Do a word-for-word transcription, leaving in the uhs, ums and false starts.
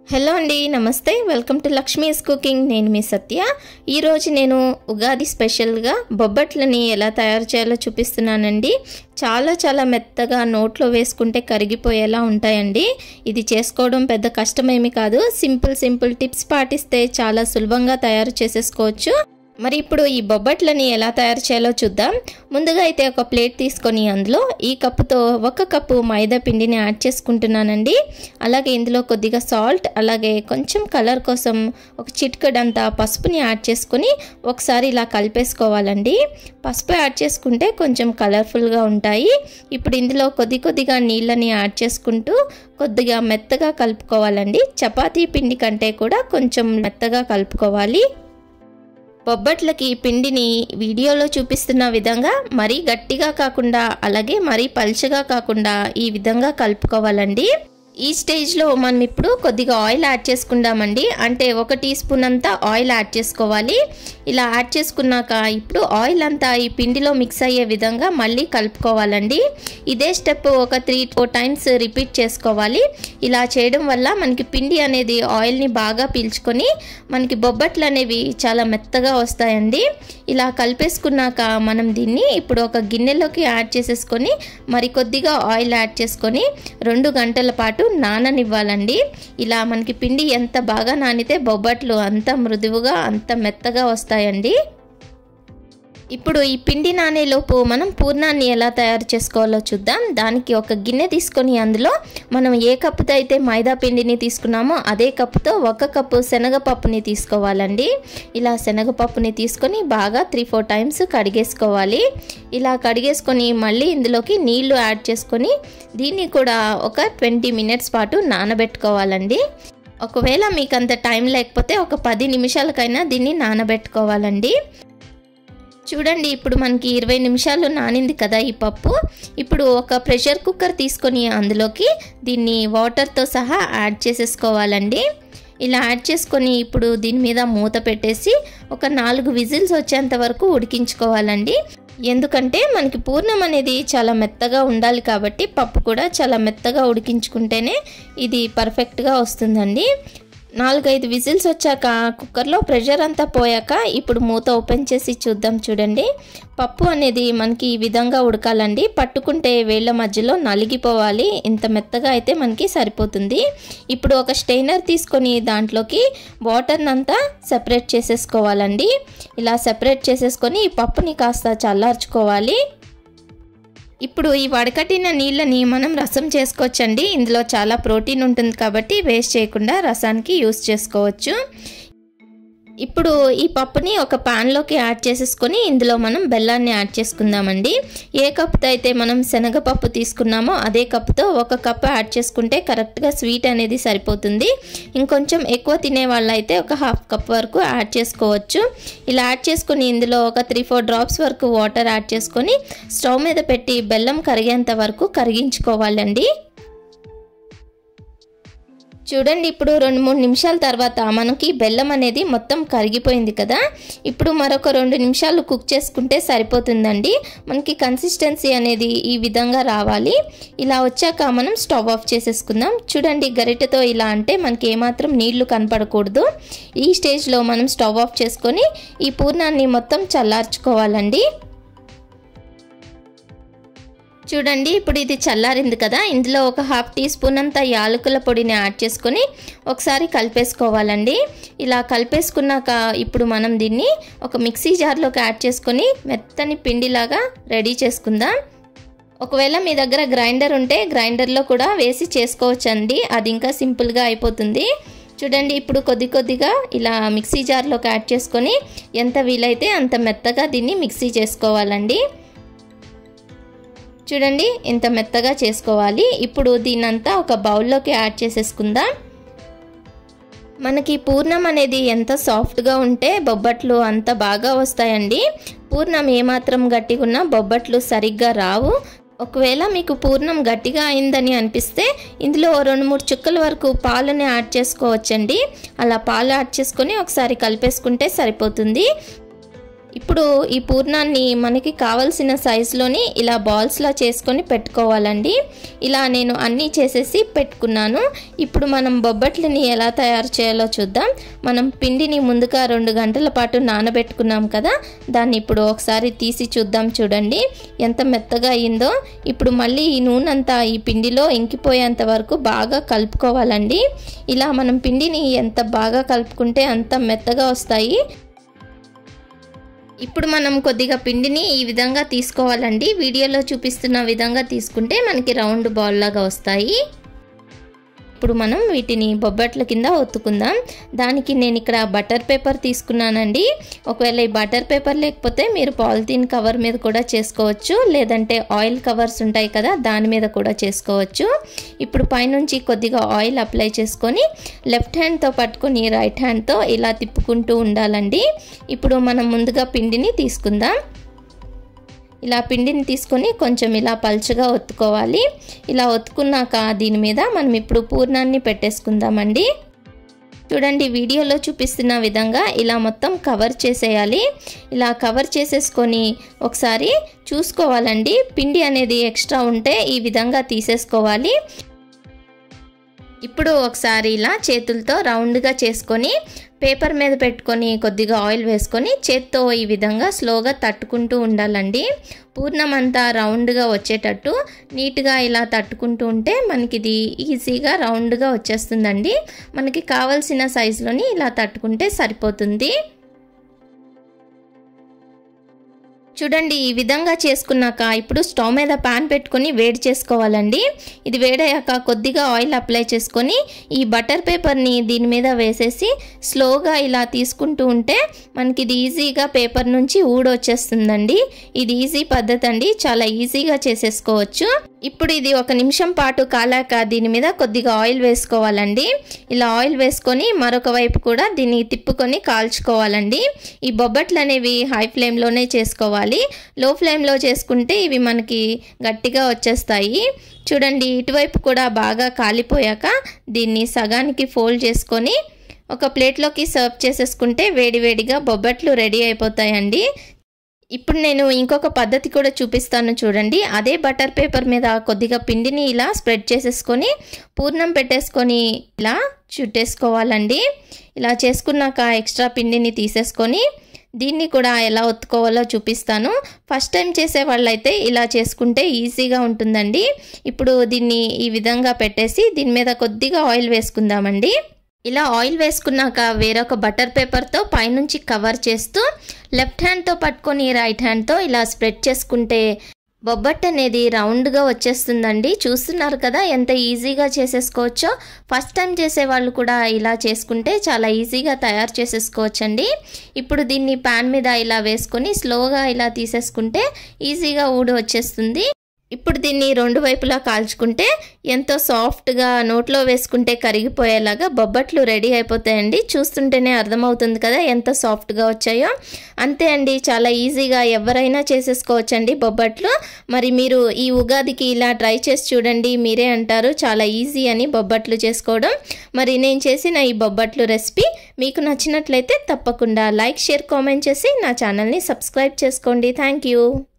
Hello అండి, నమస్తే. Welcome to Lakshmi's cooking. నేను మీ సత్య. ఈరోజు నేను ఉగాది స్పెషల్గా బొబ్బట్లని ఎలా తయారు చేయాలో చూపిస్తున్నానండి. చాలా చాలా మెత్తగా నోట్లో వేసుకుంటే కరిగిపోయేలా ఉంటాయండి. ఇది చేసుకోవడం పెద్ద కష్టమేమి కాదు. సింపుల్ సింపుల్ టిప్స్ పాటిస్తే చాలా సులభంగా తయారు చేసేసుకోవచ్చు. మరి ఇప్పుడు ఈ బొబ్బట్లని ఎలా తయారు చేయాలో చూద్దాం. ముందుగా అయితే ఒక ప్లేట్ తీసుకొని అందులో ఈ కప్పుతో ఒక కప్పు మైదా పిండిని యాడ్ చేసుకుంటున్నానండి. అలాగే ఇందులో కొద్దిగా సాల్ట్, అలాగే కొంచెం కలర్ కోసం ఒక చిటికెడంతా పసుపుని యాడ్ చేసుకొని ఒకసారి ఇలా కలిపేసుకోవాలండి. పసుపు యాడ్ చేసుకుంటే కొంచెం కలర్ఫుల్గా ఉంటాయి. ఇప్పుడు ఇందులో కొద్ది కొద్దిగా నీళ్ళని యాడ్ చేసుకుంటూ కొద్దిగా మెత్తగా కలుపుకోవాలండి. చపాతీ పిండి కంటే కూడా కొంచెం మెత్తగా కలుపుకోవాలి. బొబ్బట్లకి పిండిని వీడియోలో చూపిస్తున్న విధంగా మరీ గట్టిగా కాకుండా అలాగే మరీ పల్చగా కాకుండా ఈ విధంగా కలుపుకోవాలండి. ఈ స్టేజ్లో మనం ఇప్పుడు కొద్దిగా ఆయిల్ యాడ్ చేసుకుందామండి. అంటే ఒక టీ స్పూన్ అంతా ఆయిల్ యాడ్ చేసుకోవాలి. ఇలా యాడ్ చేసుకున్నాక ఇప్పుడు ఆయిల్ అంతా ఈ పిండిలో మిక్స్ అయ్యే విధంగా మళ్ళీ కలుపుకోవాలండి. ఇదే స్టెప్ ఒక త్రీ ఫోర్ టైమ్స్ రిపీట్ చేసుకోవాలి. ఇలా చేయడం వల్ల మనకి పిండి అనేది ఆయిల్ని బాగా పీల్చుకొని మనకి బొబ్బట్లు అనేవి చాలా మెత్తగా వస్తాయండి. ఇలా కలిపేసుకున్నాక మనం దీన్ని ఇప్పుడు ఒక గిన్నెలోకి యాడ్ చేసేసుకొని మరి కొద్దిగా ఆయిల్ యాడ్ చేసుకొని రెండు గంటల పాటు నాననివ్వాలండి. ఇలా మనకి పిండి ఎంత బాగా నానితే బొబ్బట్లు అంత మృదువుగా అంత మెత్తగా వస్తాయండి. ఇప్పుడు ఈ పిండి నానేలోపు మనం పూర్ణాన్ని ఎలా తయారు చేసుకోవాలో చూద్దాం. దానికి ఒక గిన్నె తీసుకొని అందులో మనం ఏ కప్పుతో అయితే మైదా పిండిని తీసుకున్నామో అదే కప్పుతో ఒక కప్పు శనగపప్పుని తీసుకోవాలండి. ఇలా శనగపప్పుని తీసుకొని బాగా త్రీ ఫోర్ టైమ్స్ కడిగేసుకోవాలి. ఇలా కడిగేసుకొని మళ్ళీ ఇందులోకి నీళ్లు యాడ్ చేసుకొని దీన్ని కూడా ఒక ట్వంటీ మినిట్స్ పాటు నానబెట్టుకోవాలండి. ఒకవేళ మీకు అంత టైం లేకపోతే ఒక పది నిమిషాలకైనా దీన్ని నానబెట్టుకోవాలండి. చూడండి, ఇప్పుడు మనకి ఇరవై నిమిషాలు నానింది కదా ఈ పప్పు. ఇప్పుడు ఒక ప్రెషర్ కుక్కర్ తీసుకొని అందులోకి దీన్ని వాటర్తో సహా యాడ్ చేసేసుకోవాలండి. ఇలా యాడ్ చేసుకొని ఇప్పుడు దీని మీద మూత పెట్టేసి ఒక నాలుగు విజిల్స్ వచ్చేంత వరకు ఉడికించుకోవాలండి. ఎందుకంటే మనకి పూర్ణం అనేది చాలా మెత్తగా ఉండాలి కాబట్టి పప్పు కూడా చాలా మెత్తగా ఉడికించుకుంటేనే ఇది పర్ఫెక్ట్గా వస్తుందండి. నాలుగైదు విజిల్స్ వచ్చాక కుక్కర్లో ప్రెషర్ అంతా పోయాక ఇప్పుడు మూత ఓపెన్ చేసి చూద్దాం. చూడండి, పప్పు అనేది మనకి ఈ విధంగా ఉడకాలండి. పట్టుకుంటే వేళ్ళ మధ్యలో నలిగిపోవాలి. ఇంత మెత్తగా అయితే మనకి సరిపోతుంది. ఇప్పుడు ఒక స్టెయినర్ తీసుకొని దాంట్లోకి వాటర్ని అంతా సెపరేట్ చేసేసుకోవాలండి. ఇలా సెపరేట్ చేసేసుకొని ఈ పప్పుని కాస్త చల్లార్చుకోవాలి. ఇప్పుడు ఈ వడకట్టిన నీళ్ళని మనం రసం చేసుకోవచ్చండి. ఇందులో చాలా ప్రోటీన్ ఉంటుంది కాబట్టి వేస్ట్ చేయకుండా రసానికి యూస్ చేసుకోవచ్చు. ఇప్పుడు ఈ పప్పుని ఒక ప్యాన్లోకి యాడ్ చేసేసుకొని ఇందులో మనం బెల్లాన్ని యాడ్ చేసుకుందామండి. ఏ కప్పుతో అయితే మనం శనగపప్పు తీసుకున్నామో అదే కప్పుతో ఒక కప్పు యాడ్ చేసుకుంటే కరెక్ట్గా స్వీట్ అనేది సరిపోతుంది. ఇంకొంచెం ఎక్కువ తినే వాళ్ళైతే ఒక హాఫ్ కప్ వరకు యాడ్ చేసుకోవచ్చు. ఇలా యాడ్ చేసుకొని ఇందులో ఒక త్రీ ఫోర్ డ్రాప్స్ వరకు వాటర్ యాడ్ చేసుకొని స్టవ్ మీద పెట్టి బెల్లం కరిగేంత వరకు కరిగించుకోవాలండి. చూడండి, ఇప్పుడు రెండు మూడు నిమిషాల తర్వాత మనకి బెల్లం అనేది మొత్తం కరిగిపోయింది కదా. ఇప్పుడు మరొక రెండు నిమిషాలు కుక్ చేసుకుంటే సరిపోతుందండి. మనకి కన్సిస్టెన్సీ అనేది ఈ విధంగా రావాలి. ఇలా వచ్చాక మనం స్టవ్ ఆఫ్ చేసేసుకుందాం. చూడండి, గరిటెతో ఇలా అంటే మనకి ఏమాత్రం నీళ్లు కనపడకూడదు. ఈ స్టేజ్లో మనం స్టవ్ ఆఫ్ చేసుకొని ఈ పూర్ణాన్ని మొత్తం చల్లార్చుకోవాలండి. చూడండి, ఇప్పుడు ఇది చల్లారింది కదా. ఇందులో ఒక హాఫ్ టీ స్పూన్ అంతా యాలకుల పొడిని యాడ్ చేసుకొని ఒకసారి కలిపేసుకోవాలండి. ఇలా కలిపేసుకున్నాక ఇప్పుడు మనం దీన్ని ఒక మిక్సీ జార్లోకి యాడ్ చేసుకొని మెత్తని పిండిలాగా రెడీ చేసుకుందాం. ఒకవేళ మీ దగ్గర గ్రైండర్ ఉంటే గ్రైండర్లో కూడా వేసి చేసుకోవచ్చండి. అది ఇంకా సింపుల్గా అయిపోతుంది. చూడండి, ఇప్పుడు కొద్ది కొద్దిగా ఇలా మిక్సీ జార్లోకి యాడ్ చేసుకొని ఎంత వీలైతే అంత మెత్తగా దీన్ని మిక్సీ చేసుకోవాలండి. చూడండి, ఇంత మెత్తగా చేసుకోవాలి. ఇప్పుడు దీన్నంతా ఒక బౌల్లోకి యాడ్ చేసేసుకుందాం. మనకి పూర్ణం అనేది ఎంత సాఫ్ట్గా ఉంటే బొబ్బట్లు అంత బాగా వస్తాయండి. పూర్ణం ఏమాత్రం గట్టిగా ఉన్నా బొబ్బట్లు సరిగ్గా రావు. ఒకవేళ మీకు పూర్ణం గట్టిగా అయిందని అనిపిస్తే ఇందులో రెండు మూడు చుక్కల వరకు పాలని యాడ్ చేసుకోవచ్చండి. అలా పాలు యాడ్ చేసుకొని ఒకసారి కలిపేసుకుంటే సరిపోతుంది. ఇప్పుడు ఈ పూర్ణాన్ని మనకి కావాల్సిన సైజులోని ఇలా బాల్స్లా చేసుకొని పెట్టుకోవాలండి. ఇలా నేను అన్నీ చేసేసి పెట్టుకున్నాను. ఇప్పుడు మనం బొబ్బట్లని ఎలా తయారు చేయాలో చూద్దాం. మనం పిండిని ముందుగా రెండు గంటల పాటు నానబెట్టుకున్నాం కదా, దాన్ని ఇప్పుడు ఒకసారి తీసి చూద్దాం. చూడండి ఎంత మెత్తగా అయిందో. ఇప్పుడు మళ్ళీ ఈ నూనె అంతా ఈ పిండిలో ఇంకిపోయేంత వరకు బాగా కలుపుకోవాలండి. ఇలా మనం పిండిని ఎంత బాగా కలుపుకుంటే అంత మెత్తగా వస్తాయి. ఇప్పుడు మనం కొద్దిగా పిండిని ఈ విధంగా తీసుకోవాలండి. వీడియోలో చూపిస్తున్న విధంగా తీసుకుంటే మనకి రౌండ్ బాల్ లాగా వస్తాయి. ఇప్పుడు మనం వీటిని బొబ్బట్ల కింద ఒత్తుకుందాం. దానికి నేను ఇక్కడ బటర్ పేపర్ తీసుకున్నానండి. ఒకవేళ ఈ బటర్ పేపర్ లేకపోతే మీరు పాలిథీన్ కవర్ మీద కూడా చేసుకోవచ్చు, లేదంటే ఆయిల్ కవర్స్ ఉంటాయి కదా దాని మీద కూడా చేసుకోవచ్చు. ఇప్పుడు పైనుంచి కొద్దిగా ఆయిల్ అప్లై చేసుకొని లెఫ్ట్ హ్యాండ్తో పట్టుకొని రైట్ హ్యాండ్తో ఇలా తిప్పుకుంటూ ఉండాలండి. ఇప్పుడు మనం ముందుగా పిండిని తీసుకుందాం. ఇలా పిండిని తీసుకొని కొంచెం ఇలా పల్చగా ఒత్తుకోవాలి. ఇలా ఒత్తుకున్నాక దీని మీద మనం ఇప్పుడు పూర్ణాన్ని పెట్టేసుకుందామండి. చూడండి వీడియోలో చూపిస్తున్న విధంగా ఇలా మొత్తం కవర్ చేసేయాలి. ఇలా కవర్ చేసేసుకొని ఒకసారి చూసుకోవాలండి. పిండి అనేది ఎక్స్ట్రా ఉంటే ఈ విధంగా తీసేసుకోవాలి. ఇప్పుడు ఒకసారి ఇలా చేతులతో రౌండ్గా చేసుకొని పేపర్ మీద పెట్టుకొని కొద్దిగా ఆయిల్ వేసుకొని చేత్తో ఈ విధంగా స్లోగా తట్టుకుంటూ ఉండాలండి. పూర్ణం అంతా రౌండ్గా వచ్చేటట్టు నీట్గా ఇలా తట్టుకుంటూ ఉంటే మనకి ఇది ఈజీగా రౌండ్గా వచ్చేస్తుందండి. మనకి కావాల్సిన సైజులోని ఇలా తట్టుకుంటే సరిపోతుంది. చూడండి ఈ విధంగా చేసుకున్నాక ఇప్పుడు స్టవ్ మీద పాన్ పెట్టుకొని వేడి చేసుకోవాలండి. ఇది వేడయ్యాక కొద్దిగా ఆయిల్ అప్లై చేసుకొని ఈ బటర్ పేపర్ని దీని మీద వేసేసి స్లోగా ఇలా తీసుకుంటూ ఉంటే మనకి ఇది ఈజీగా పేపర్ నుంచి ఊడొచ్చేస్తుందండి. ఇది ఈజీ పద్ధతి అండి, చాలా ఈజీగా చేసేసుకోవచ్చు. ఇప్పుడు ఇది ఒక నిమిషం పాటు కాలాక దీని మీద కొద్దిగా ఆయిల్ వేసుకోవాలండి. ఇలా ఆయిల్ వేసుకొని మరొక వైపు కూడా దీన్ని తిప్పుకొని కాల్చుకోవాలండి. ఈ బొబ్బట్లు అనేవి హై ఫ్లేమ్లోనే చేసుకోవాలి. లో ఫ్లేమ్లో చేసుకుంటే ఇవి మనకి గట్టిగా వచ్చేస్తాయి. చూడండి ఇటువైపు కూడా బాగా కాలిపోయాక దీన్ని సగానికి ఫోల్డ్ చేసుకొని ఒక ప్లేట్లోకి సర్వ్ చేసేసుకుంటే వేడివేడిగా బొబ్బట్లు రెడీ అయిపోతాయండి. ఇప్పుడు నేను ఇంకొక పద్ధతి కూడా చూపిస్తాను చూడండి. అదే బటర్ పేపర్ మీద కొద్దిగా పిండిని ఇలా స్ప్రెడ్ చేసేసుకొని పూర్ణం పెట్టేసుకొని ఇలా చుట్టేసుకోవాలండి. ఇలా చేసుకున్నాక ఎక్స్ట్రా పిండిని తీసేసుకొని దీన్ని కూడా ఎలా ఒత్తుకోవాలో చూపిస్తాను. ఫస్ట్ టైం చేసే వాళ్ళైతే ఇలా చేసుకుంటే ఈజీగా ఉంటుందండి. ఇప్పుడు దీన్ని ఈ విధంగా పెట్టేసి దీని మీద కొద్దిగా ఆయిల్ వేసుకుందామండి. ఇలా ఆయిల్ వేసుకున్నాక వేరొక బటర్ పేపర్తో పైనుంచి కవర్ చేస్తూ లెఫ్ట్ హ్యాండ్తో పట్టుకొని రైట్ హ్యాండ్తో ఇలా స్ప్రెడ్ చేసుకుంటే బొబ్బట్ అనేది రౌండ్గా వచ్చేస్తుందండి. చూస్తున్నారు కదా ఎంత ఈజీగా చేసేసుకోవచ్చో. ఫస్ట్ టైం చేసే వాళ్ళు కూడా ఇలా చేసుకుంటే చాలా ఈజీగా తయారు చేసేసుకోవచ్చండి. ఇప్పుడు దీన్ని పాన్ మీద ఇలా వేసుకొని స్లోగా ఇలా తీసేసుకుంటే ఈజీగా ఊడి వచ్చేస్తుంది. ఇప్పుడు దీన్ని రెండు వైపులా కాల్చుకుంటే ఎంతో సాఫ్ట్గా నోట్లో వేసుకుంటే కరిగిపోయేలాగా బొబ్బట్లు రెడీ అయిపోతాయండి. చూస్తుంటేనే అర్థమవుతుంది కదా ఎంత సాఫ్ట్గా వచ్చాయో. అంతే అండి, చాలా ఈజీగా ఎవరైనా చేసేసుకోవచ్చండి బొబ్బట్లు. మరి మీరు ఈ ఉగాదికి ఇలా ట్రై చేసి చూడండి, మీరే అంటారు చాలా ఈజీ అని బొబ్బట్లు చేసుకోవడం. మరి నేను చేసిన ఈ బొబ్బట్లు రెసిపీ మీకు నచ్చినట్లయితే తప్పకుండా లైక్, షేర్, కామెంట్ చేసి నా ఛానల్ని సబ్స్క్రైబ్ చేసుకోండి. Thank you.